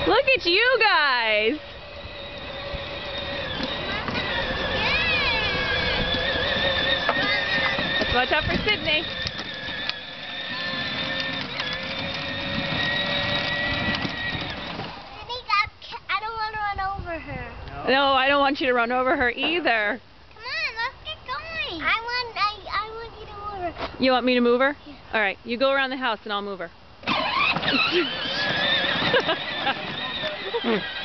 Look at you guys. Let's watch out for Sydney. I don't want to run over her. No, I don't want you to run over her either. Come on, let's get going. I want you to move her. You want me to move her? Yeah. All right, you go around the house and I'll move her.